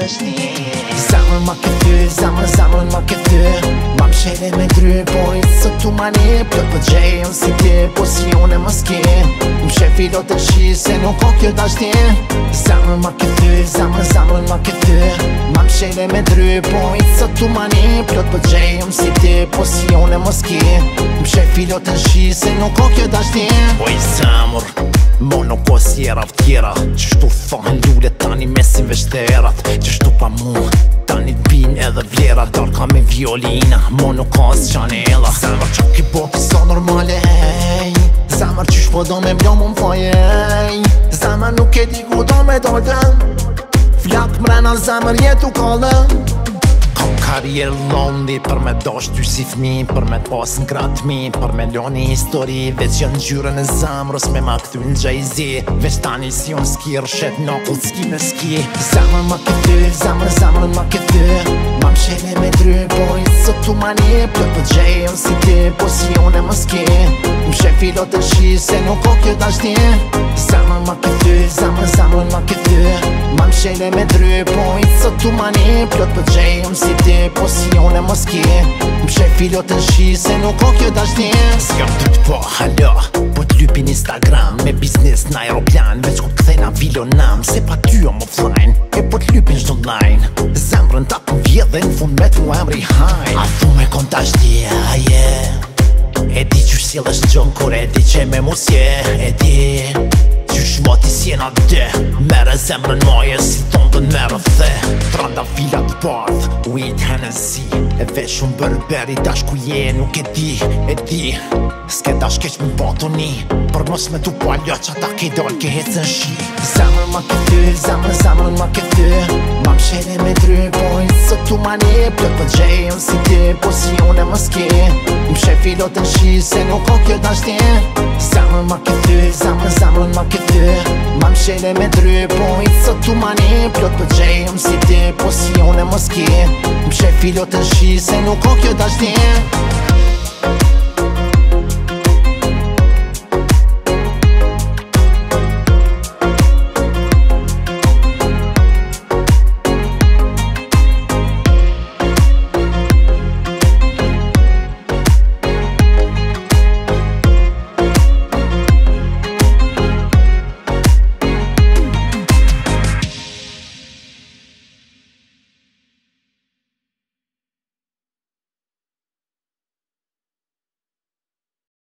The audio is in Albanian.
dashni. Zemrën ma këthy, zemrën ma këthy. Ma mshele me dry, po i sot tu mani. Plot për gjejën si ti, po si unë e mos ki. Mshe filo të shi, se nuk ka kjo dashni. Zemrën ma këthy, zemrën ma këthy. Ma mshele me dry, po i sot tu mani. Plot për gjejën si ti, po si unë e mos ki. Mshe filo të shi, se nuk ka kjo dashni. Po i zemrë mo nuk o sjera vtjera. Qështu thohen lullet tani mesin veshterat. Qështu pa mu tani t'bin edhe vlera. Darka me violina, mo nuk ka s'qanela. Zemër që ki bo pisa normale, hej. Zemër qysh po do me blo mu m'faje, hej. Zemër nuk e di ku do me dojte. Flak mrena zemër jetu kallë. Kam karrier londi për me dash ty si fmi. Për me t'pas n'grat mi, për me loni histori. Veç jën gjyrën e zemrës me ma këthy n'gjajzi. Veç tani si unë ski rëshet nakull s'ki me ski. Zemrën ma këthy, zemrën ma këthy. Ma mshele me dry, po i sot tu mani. Plot për gjejën si ti, po si unë e mos ki. Mshe filo të shi, se nuk ka kjo dashni. Zemrën ma këthy, zemrën ma këthy. Ma mshele me dry, po i sot tu mani. Plot për gjejën si ti, po si unë e mos ki. Mshe filo të shi, se nuk ka kjo dashni. S'jam ty t'po halo, po t'lypin Instagram. Me biznes n'aeroplan, veç ku t'kthejna vilonam. Se pa ty om offline, e po t'lypin çdo line. Zemrën ta po vjedhen fund me t'u emri hajn. A thu me kon t'ashti, e di qysh sjellësh gjon kur e di që me mos je. E di qysh moti s'jena dhe. Mere zemrën maje si tondën me rëthe. Tranda filat t'bardh, weed Hennessy. E vesh unë bërberi dash ku je nuk e di. S'ke dash keq me batoni, për mos me tu palja qa ta ke dal ke hecën shi. Zemrën ma këthy, zemrën ma këthy. Ma mshele me dry, po i sot tu mani. Plot për gjejën si ti, po si unë e mos ki. Mshe filo të shi, se nuk ka kjo dashni. Zemrën ma këthy, zemrën ma këthy. Ma mshele me dry, po i sot tu mani. Plot për gjejën si ti, po si unë e mos ki. Mshe filo të shi, se nuk ka kjo dashni.